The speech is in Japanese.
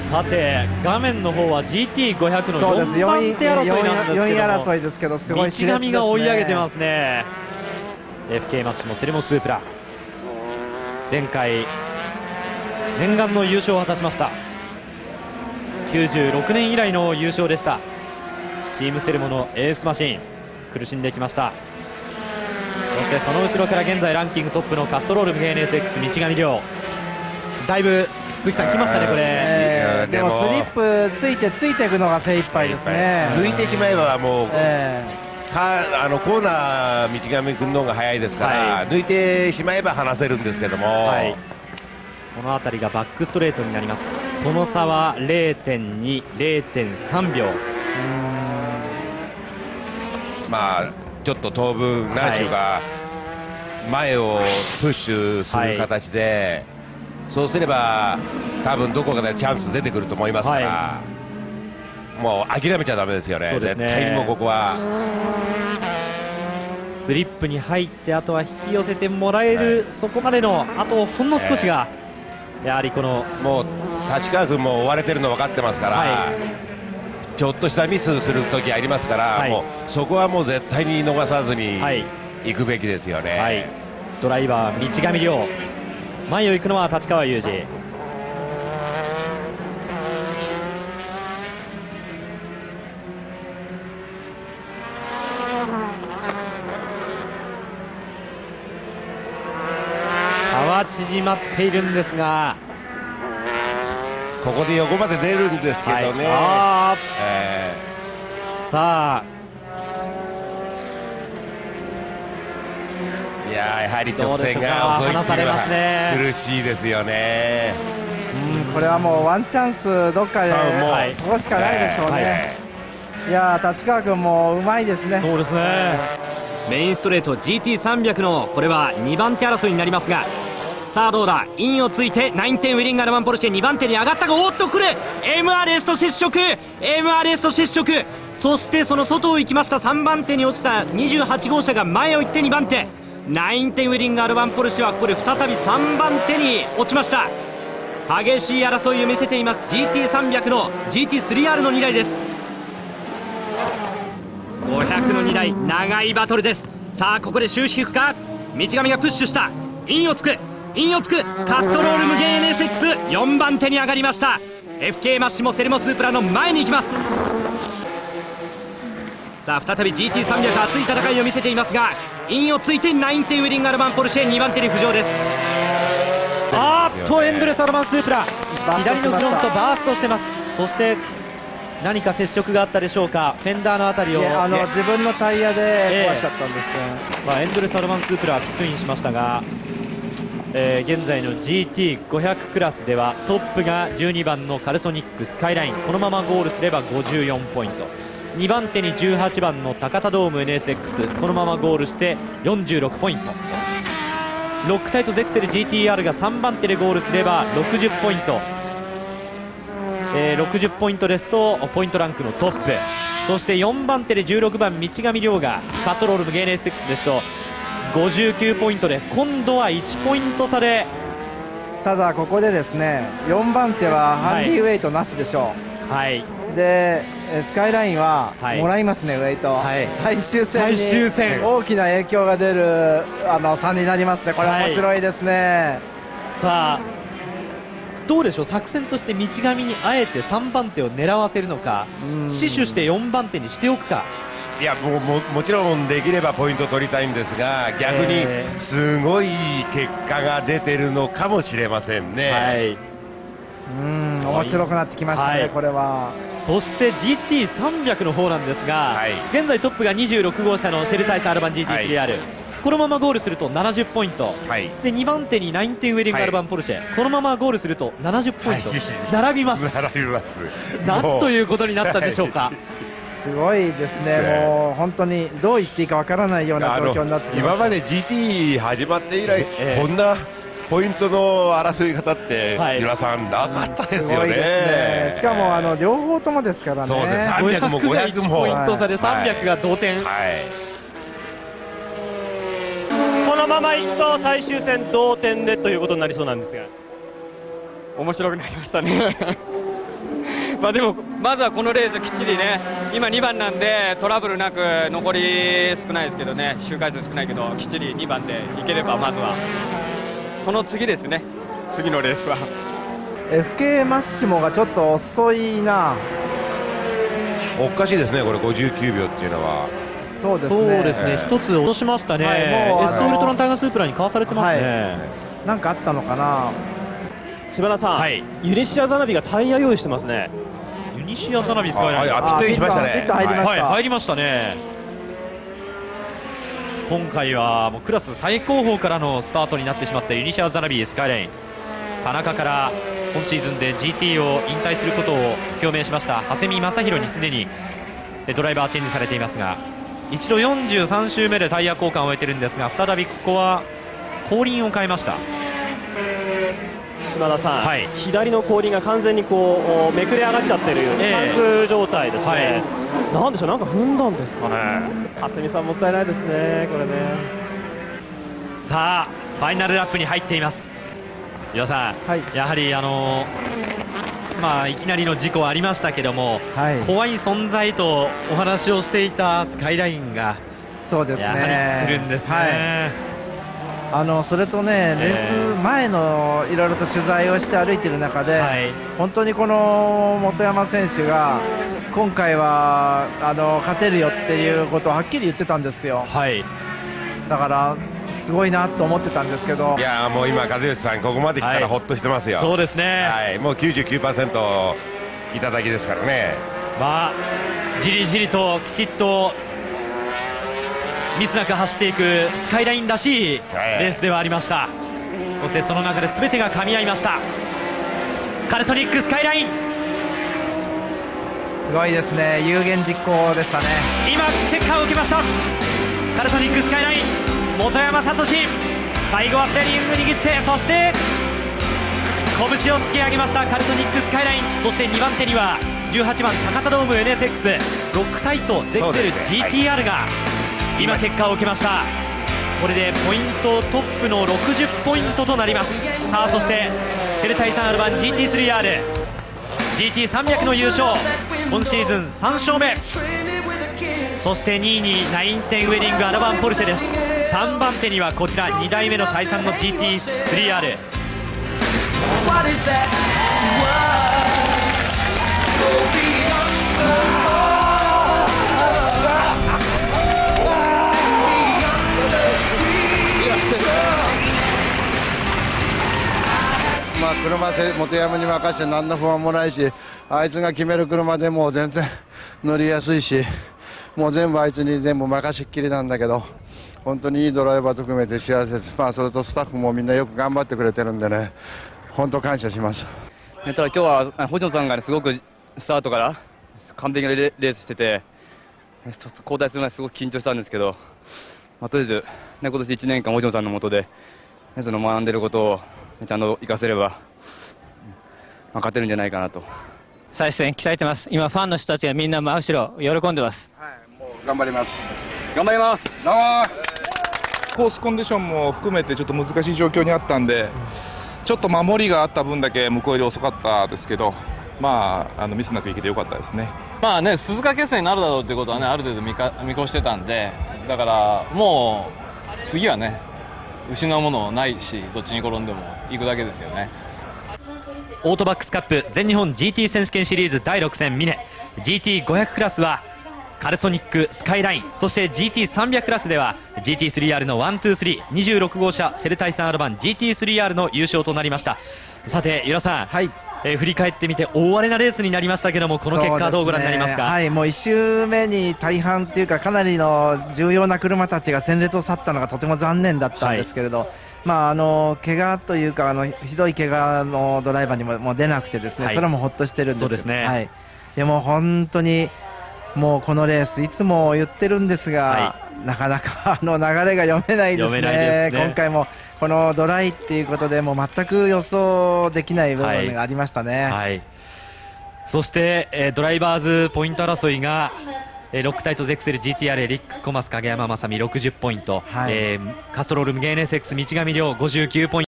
さて画面の方は GT500 のそうです 4番手争いなんですけども、 4位争いですけど、すごい熾烈ですね。 道上が追い上げてますね。 FK マッシュもセレモンスープラ、前回念願の優勝を果たしました。96年以来の優勝でした。チームセレモのエースマシン、苦しんできました。そしてその後ろから現在ランキングトップのカストロールムゲー NSX 道上亮、だいぶ鈴木さん来ましたねこれ。 でもスリップついていくのが精一杯ですね。 抜いてしまえばもう、コーナー道上君の方が早いですから、抜いてしまえば離せるんですけども、 この辺りがバックストレートになります。その差は 0.2、0.3 秒。 まあちょっと当分ナンシュが前をプッシュする形で、そうすれば多分どこかでチャンス出てくると思いますから、もう諦めちゃだめですよね。絶対にもうここはスリップに入って、あとは引き寄せてもらえる、そこまでのあとほんの少しが、やはりこのもう立川君も追われてるの分かってますから、ちょっとしたミスする時ありますから、もうそこはもう絶対に逃さずに行くべきですよね。 ドライバー道上亮、前を行くのは立川雄二。差は縮まっているんですが、 ここで横まで出るんですけどね。 さあ、 やはり直線が遅いっていうのは苦しいですよね。 これはもうワンチャンスどっかでそこしかないでしょうね。いや立川君もうまいですね。 そうですね。メインストレート GT300 のこれは2番手争いになりますが、さあどうだ、インをついて9点ウィリングアルバンポルシェ2番手に上がったが、おっとくれ MRS と接触、 MRS と接触、そしてその外を行きました3番手に落ちた28号車が前を行って2番手、9点ウィリングアルバンポルシェはここで再び3番手に落ちました。激しい争いを見せています GT300 の GT3R の2台です。500の2台、長いバトルです。さあここで終止符か、道上がプッシュした、インをつくカストロールムゲー NSX4 番手に上がりました。 FK マッシモセレモスープラの前に行きます。さあ再び GT300 熱い戦いを見せていますが、インをついて9点ウィリングアルバンポルシェ2番手に浮上です。エンドレスアルバンスープラ、左のフロントバーストしてます。そして何か接触があったでしょうか、フェンダーのあたりを自分のタイヤで壊しちゃったんですね。 エンドレスアルバンスープラはピットインしましたが、現在の GT500 クラスではトップが12番のカルソニックスカイライン、このままゴールすれば54ポイント、2番手に18番の高田ドーム NSX、 このままゴールして46ポイント、ロックタイトゼクセル GTR が3番手でゴールすれば60ポイント、60ポイントですとポイントランクのトップ、そして4番手で16番道上亮がパストロールムゲー NSX ですと59ポイントで、今度は1ポイント差で、 ただここでですね4番手はハンディウェイトなしでしょう。でスカイラインはもらいますね、ウェイト、最終戦に大きな影響が出る差になりますね。これ面白いですね。 さあどうでしょう、作戦として道上にあえて3番手を狙わせるのか、死守して4番手にしておくか。 いやもちろんできればポイント取りたいんですが、逆にすごい結果が出てるのかもしれませんね。 面白くなってきましたね、これは。 そして GT300 の方なんですが、現在トップが26号車のシェルタイスアルバン GT3R、このままゴールすると70ポイント、で2番手に9点ウェディングアルバンポルシェ、このままゴールすると70ポイント、並びます。なんということになったんでしょうか。 すごいですね、もう本当にどう言っていいかわからないような状況になってきました。 今まで GT 始まって以来、こんなポイントの争い方って皆さんなかったですよね。 しかも両方ともですからね。 そうです、300も500もポイント差で300が同点。 このままいくと最終戦同点でということになりそうなんですが、 面白くなりましたね。 まあでもまずはこのレースきっちりね、今2番なんでトラブルなく、残り少ないですけどね、周回数少ないけどきっちり2番でいければ、まずはその次ですね、次のレースは。 FK マッシモがちょっと遅いな。 おかしいですね、これ59秒っていうのは。 そうですね、 一つ落としましたね、もうエスウルトランタイガースープラにかわされてますね、 なんかあったのかな。 島田さん、ユニシア・ザナビがタイヤ用意してますね。 ユニシア・ザナビスカイライン、 ピットインしましたね。 入りましたね。今回はもうクラス最高峰からのスタートになってしまったユニシア・ザナビスカイライン、田中から今シーズンで GT を引退することを表明しました長谷見正弘にすでにドライバーチェンジされていますが、一度43周目でタイヤ交換を終えてるんですが、再びここは後輪を変えました。 島田さん、左の後輪が完全にこうめくれ上がっちゃってるチャンク状態ですね、なんでしょう、なんか踏んだんですかね。長谷見さんもったいないですね、これね。 さあファイナルラップに入っています。岩田さん、やはりいきなりの事故ありましたけども、怖い存在とお話をしていたスカイラインがそうですね、 やはり来るんですね。 それとね、レース前のいろいろと取材をして歩いている中で、本当にこの本山選手が今回は勝てるよっていうことをはっきり言ってたんですよ。だからすごいなと思ってたんですけど、 いやもう今、和義さん、ここまで来たらほっとしてますよ。 そうですね、 もう 99% いただきですからね。 じりじりときちっとミスなく走っていくスカイラインらしいレースではありました。そしてその中で全てが噛み合いました。カルソニックスカイライン、 すごいですね、有言実行でしたね。 今チェッカーを受けました。カルソニックスカイライン、本山聡、最後はステアリング握って、そして拳を突き上げましたカルソニックスカイライン。そして2番手には18番高田ドーム NSX ロックタイトゼクセル GTR が今チェッカーを受けました。これでポイントトップの60ポイントとなります。さあそしてシェルタイサンアルバン GT3R GT300 の優勝、今シーズン3勝目。そして2位に910ウェディングアラバンポルシェです。3番手にはこちら2代目のタイサンの GT3R。 車本山に任せて何の不安もないし、あいつが決める車でもう全然乗りやすいし、もう全部あいつに全部任しっきりなんだけど、本当にいいドライバーと組めて幸せです。それとスタッフもみんなよく頑張ってくれてるんでね、本当感謝します。 ただ今日は星野さんが、すごくスタートから完璧なレースしてて、交代するのはすごく緊張したんですけど、とりあえず、今年1年間星野さんの下でその学んでることをちゃんと生かせれば、勝てるんじゃないかなと。 最終戦期待してます。今ファンの人たちがみんな真後ろ喜んでます。 もう頑張ります。 頑張ります。 どうも。 コースコンディションも含めてちょっと難しい状況にあったんで、ちょっと守りがあった分だけ向こうより遅かったですけど、ミスなくいけてよかったですね。 鈴鹿決戦になるだろうということはね、ある程度見越してたんで、だからもう次はね、失うものないし、どっちに転んでも行くだけですよね。 オートバックスカップ全日本 GT 選手権シリーズ第6戦峰 GT500 クラスはカルソニックスカイライン、そして GT300 クラスでは GT3R の12326号車シェルタイサンアルバン GT3R の優勝となりました。さて由良さん、振り返ってみて大荒れなレースになりましたけども、この結果どうご覧になりますか？ もう1周目に大半というかかなりの重要な車たちが戦列を去ったのがとても残念だったんですけれど、怪我というかひどい怪我のドライバーにも出なくてですね、それもほっとしてるんです。 そうですね。 でも本当にもうこのレースいつも言ってるんですが、なかなか流れが読めないですね。今回もこのドライっていうことでもう全く予想できない部分がありましたね。 そしてドライバーズポイント争いがロックタイトゼクセル GTR リック・コマス影山雅美60ポイント、カストロールムゲーネセックス道上亮59ポイント。